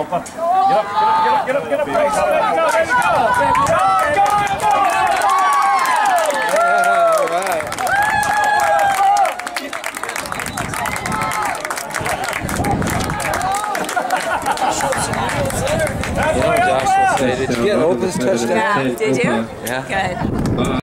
Opa. Get up. There you go. All right. Josh will say, did you get Opa's touchdown? Yeah, did you? Yeah. Good.